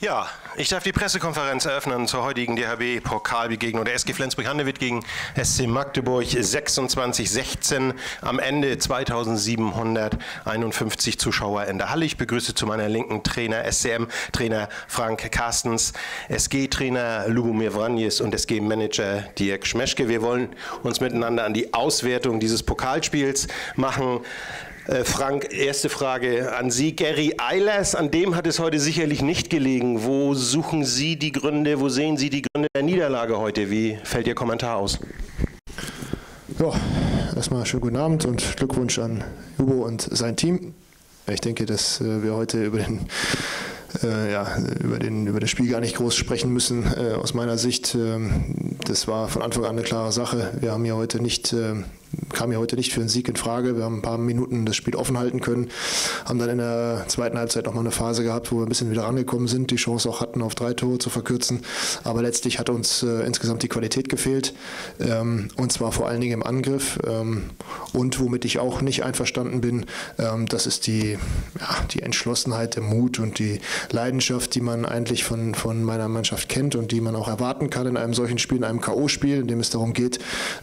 Ja, ich darf die Pressekonferenz eröffnen zur heutigen DHB-Pokalbegegnung der SG Flensburg-Handewitt gegen SC Magdeburg 26:16. Am Ende 2751 Zuschauer in der Halle. Ich begrüße zu meiner linken Trainer SCM-Trainer Frank Carstens, SG-Trainer Lubomir Vranjes und SG-Manager Dirk Schmeschke. Wir wollen uns miteinander an die Auswertung dieses Pokalspiels machen. Frank, erste Frage an Sie. Gary Eilers, an dem hat es heute sicherlich nicht gelegen. Wo suchen Sie die Gründe, wo sehen Sie die Gründe der Niederlage heute? Wie fällt Ihr Kommentar aus? Ja, erstmal schönen guten Abend und Glückwunsch an Hugo und sein Team. Ich denke, dass wir heute über das Spiel gar nicht groß sprechen müssen. Aus meiner Sicht, das war von Anfang an eine klare Sache. Wir haben hier heute kam hier heute nicht für einen Sieg in Frage. Wir haben ein paar Minuten das Spiel offen halten können, haben dann in der zweiten Halbzeit nochmal eine Phase gehabt, wo wir ein bisschen wieder rangekommen sind, die Chance auch hatten, auf 3 Tore zu verkürzen. Aber letztlich hat uns insgesamt die Qualität gefehlt, und zwar vor allen Dingen im Angriff. Und womit ich auch nicht einverstanden bin, das ist die Entschlossenheit, der Mut und die Leidenschaft, die man eigentlich von meiner Mannschaft kennt und die man auch erwarten kann in einem solchen Spiel, in einem K.O.-Spiel, in dem es darum geht,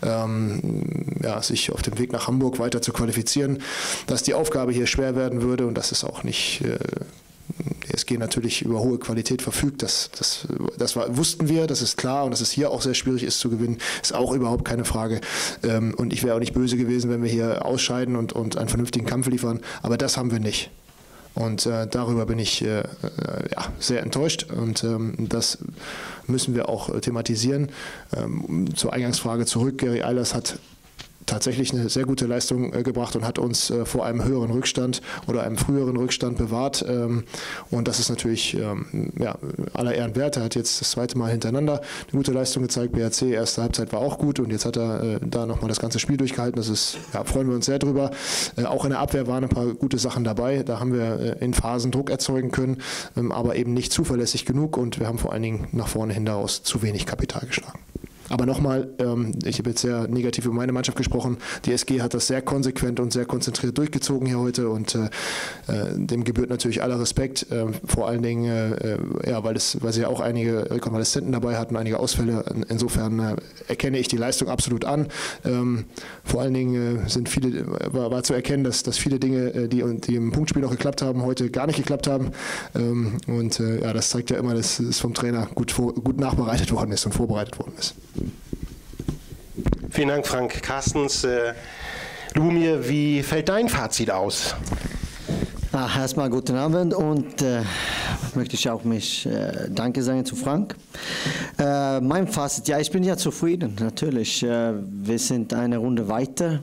sich auf dem Weg nach Hamburg weiter zu qualifizieren, dass die Aufgabe hier schwer werden würde und dass es auch nicht die SG natürlich über hohe Qualität verfügt. Das wussten wir, das ist klar, und dass es hier auch sehr schwierig ist zu gewinnen, ist auch überhaupt keine Frage. Und ich wäre auch nicht böse gewesen, wenn wir hier ausscheiden und einen vernünftigen Kampf liefern, aber das haben wir nicht. Und darüber bin ich sehr enttäuscht, und das müssen wir auch thematisieren. Zur Eingangsfrage zurück. Gary Eilers hat tatsächlich eine sehr gute Leistung gebracht und hat uns vor einem höheren Rückstand oder einem früheren Rückstand bewahrt. Und das ist natürlich aller Ehren wert. Er hat jetzt das zweite Mal hintereinander eine gute Leistung gezeigt. BRC, erste Halbzeit war auch gut, und jetzt hat er da nochmal das ganze Spiel durchgehalten. Das ist, freuen wir uns sehr drüber. Auch in der Abwehr waren ein paar gute Sachen dabei. Da haben wir in Phasen Druck erzeugen können, aber eben nicht zuverlässig genug, und wir haben vor allen Dingen nach vorne hin daraus zu wenig Kapital geschlagen. Aber nochmal, ich habe jetzt sehr negativ über meine Mannschaft gesprochen. Die SG hat das sehr konsequent und sehr konzentriert durchgezogen hier heute, und dem gebührt natürlich aller Respekt. Vor allen Dingen, weil sie ja auch einige Rekonvaleszenten dabei hatten, einige Ausfälle. Insofern erkenne ich die Leistung absolut an. Vor allen Dingen war zu erkennen, dass viele Dinge, die im Punktspiel noch geklappt haben, heute gar nicht geklappt haben. Das zeigt ja immer, dass es vom Trainer gut nachbereitet worden ist und vorbereitet worden ist. Vielen Dank, Frank Carstens. Lubomir, wie fällt dein Fazit aus? Erstmal guten Abend, und möchte ich auch Danke sagen zu Frank. Mein Fazit, ich bin ja zufrieden, natürlich. Wir sind eine Runde weiter.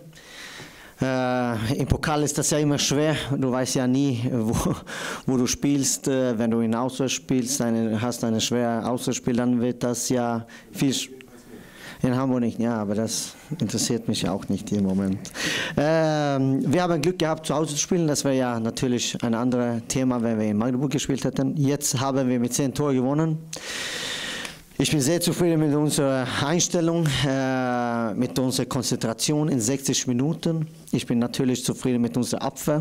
Im Pokal ist das ja immer schwer. Du weißt ja nie, wo du spielst. Wenn du in Auswärts spielst, hast ein schweres Auswärtsspiel, dann wird das ja viel in Hamburg nicht, ja, aber das interessiert mich auch nicht im Moment. Wir haben Glück gehabt, zu Hause zu spielen. Das wäre ja natürlich ein anderes Thema, wenn wir in Magdeburg gespielt hätten. Jetzt haben wir mit 10 Toren gewonnen. Ich bin sehr zufrieden mit unserer Einstellung, mit unserer Konzentration in 60 Minuten. Ich bin natürlich zufrieden mit unserer Abwehr.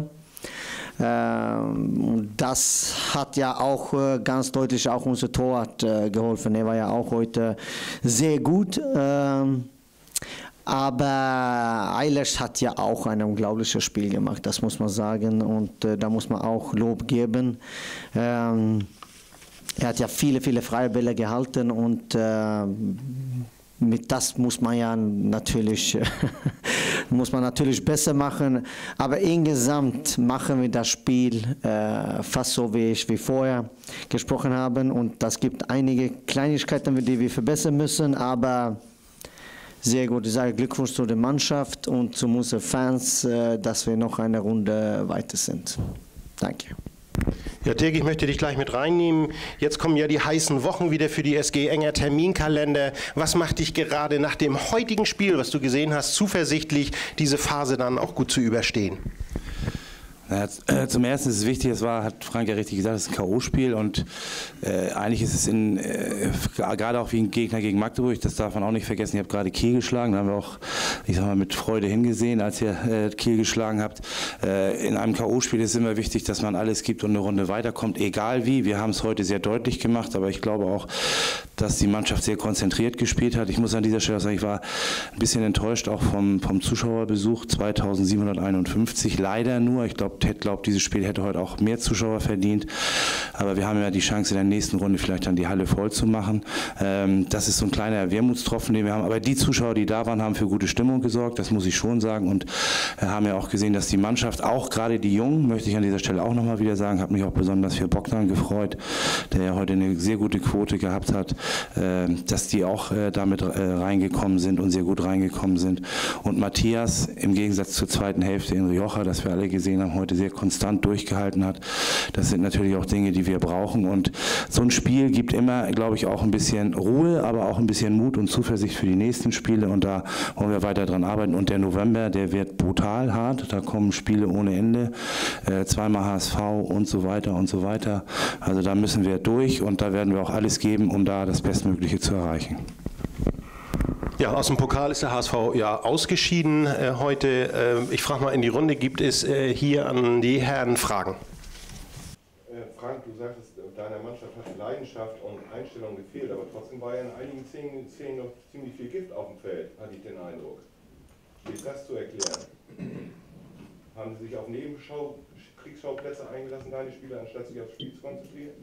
Das hat ja auch ganz deutlich auch unser Torwart geholfen. Er war ja auch heute sehr gut. Aber Eilers hat ja auch ein unglaubliches Spiel gemacht, das muss man sagen. Und da muss man auch Lob geben. Er hat ja viele freie Bälle gehalten, und mit das muss man ja natürlich besser machen. Aber insgesamt machen wir das Spiel fast so, wie wir vorher gesprochen haben. Und das gibt einige Kleinigkeiten, die wir verbessern müssen. Aber sehr gut. Ich sage Glückwunsch zu der Mannschaft und zu unseren Fans, dass wir noch eine Runde weiter sind. Danke. Ja, Dirk, ich möchte dich gleich mit reinnehmen. Jetzt kommen ja die heißen Wochen wieder für die SG, enger Terminkalender. Was macht dich gerade nach dem heutigen Spiel, was du gesehen hast, zuversichtlich, diese Phase dann auch gut zu überstehen? Zum Ersten ist es wichtig, hat Frank ja richtig gesagt, es ist ein K.O.-Spiel und eigentlich ist es gerade auch wie ein Gegner gegen Magdeburg, das darf man auch nicht vergessen, ihr habt gerade Kiel geschlagen, da haben wir auch, ich sag mal, mit Freude hingesehen, als ihr Kiel geschlagen habt. In einem K.O.-Spiel ist es immer wichtig, dass man alles gibt und eine Runde weiterkommt, egal wie. Wir haben es heute sehr deutlich gemacht, aber ich glaube auch, dass die Mannschaft sehr konzentriert gespielt hat. Ich muss an dieser Stelle auch sagen, ich war ein bisschen enttäuscht auch vom Zuschauerbesuch, 2751, leider nur, ich glaube, dieses Spiel hätte heute auch mehr Zuschauer verdient, aber wir haben ja die Chance in der nächsten Runde vielleicht dann die Halle voll zu machen. Das ist so ein kleiner Wermutstropfen, den wir haben, aber die Zuschauer, die da waren, haben für gute Stimmung gesorgt, das muss ich schon sagen und haben ja auch gesehen, dass die Mannschaft, auch gerade die Jungen, möchte ich an dieser Stelle auch nochmal wieder sagen, habe mich auch besonders für Bogdan gefreut, der ja heute eine sehr gute Quote gehabt hat, dass die auch damit reingekommen sind und sehr gut reingekommen sind und Matthias im Gegensatz zur zweiten Hälfte in Rioja, das wir alle gesehen haben, heute sehr konstant durchgehalten hat. Das sind natürlich auch Dinge, die wir brauchen und so ein Spiel gibt immer, glaube ich, auch ein bisschen Ruhe, aber auch ein bisschen Mut und Zuversicht für die nächsten Spiele und da wollen wir weiter dran arbeiten und der November, der wird brutal hart, da kommen Spiele ohne Ende, zweimal HSV und so weiter und so weiter. Also da müssen wir durch und da werden wir auch alles geben, um da das Bestmögliche zu erreichen. Ja, aus dem Pokal ist der HSV ja ausgeschieden heute. Ich frage mal in die Runde, gibt es hier an die Herren Fragen? Frank, du sagtest, deiner Mannschaft hat Leidenschaft und Einstellung gefehlt, aber trotzdem war ja in einigen Szenen noch ziemlich viel Gift auf dem Feld, hatte ich den Eindruck. Wie ist das zu erklären? Haben sie sich auf Kriegsschauplätze eingelassen, deine Spieler, anstatt sich aufs Spiel zu konzentrieren?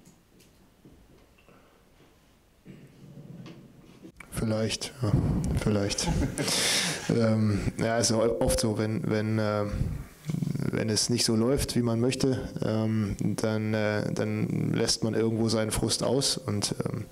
Vielleicht, ja, vielleicht. Ja, ist oft so, wenn es nicht so läuft, wie man möchte, dann lässt man irgendwo seinen Frust aus und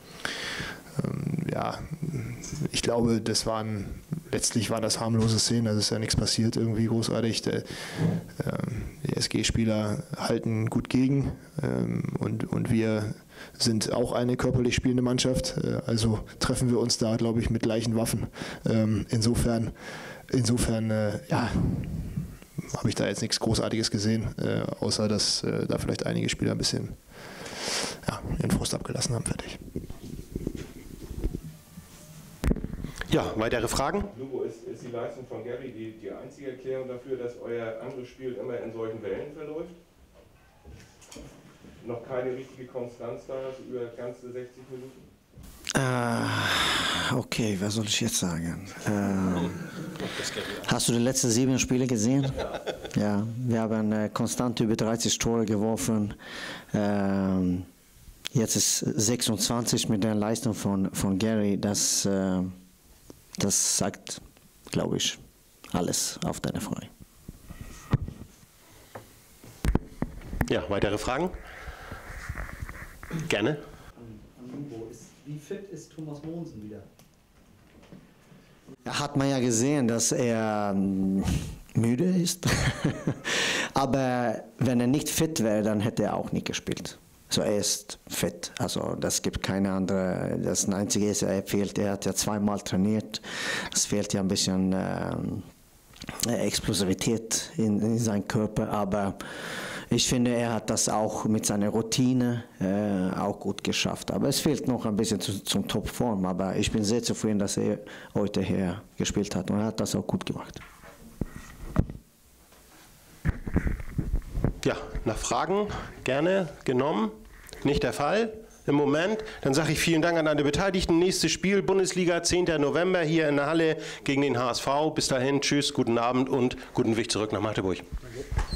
ja, ich glaube, letztlich waren das harmlose Szenen, also ist ja nichts passiert irgendwie großartig. Die SG-Spieler halten gut gegen und wir sind auch eine körperlich spielende Mannschaft, also treffen wir uns da, glaube ich, mit gleichen Waffen. Insofern ja, habe ich da jetzt nichts Großartiges gesehen, außer dass da vielleicht einige Spieler ein bisschen ihren Frust abgelassen haben. Fertig. Ja, weitere Fragen? Lubo, ist die Leistung von Gary die einzige Erklärung dafür, dass euer anderes Spiel immer in solchen Wellen verläuft? Noch keine richtige Konstanz da, also über ganze 60 Minuten? Okay, was soll ich jetzt sagen? Hast du die letzten 7 Spiele gesehen? Ja, wir haben konstant über 30 Tore geworfen. Jetzt ist 26 mit der Leistung von Gary. Das sagt, glaube ich, alles auf deine Frage. Ja, weitere Fragen? Gerne. Wie fit ist Thomas Mohnsen wieder? Hat man ja gesehen, dass er müde ist. Aber wenn er nicht fit wäre, dann hätte er auch nicht gespielt. So, er ist fit. Also das gibt keine andere. Das Einzige ist, er fehlt. Er hat ja 2-mal trainiert. Es fehlt ja ein bisschen Explosivität in seinem Körper. Aber ich finde, er hat das auch mit seiner Routine auch gut geschafft. Aber es fehlt noch ein bisschen zum Topform. Aber ich bin sehr zufrieden, dass er heute hier gespielt hat. Und er hat das auch gut gemacht. Ja, nach Fragen gerne genommen. Nicht der Fall im Moment. Dann sage ich vielen Dank an alle Beteiligten. Nächstes Spiel, Bundesliga, 10. November hier in der Halle gegen den HSV. Bis dahin, tschüss, guten Abend und guten Weg zurück nach Magdeburg.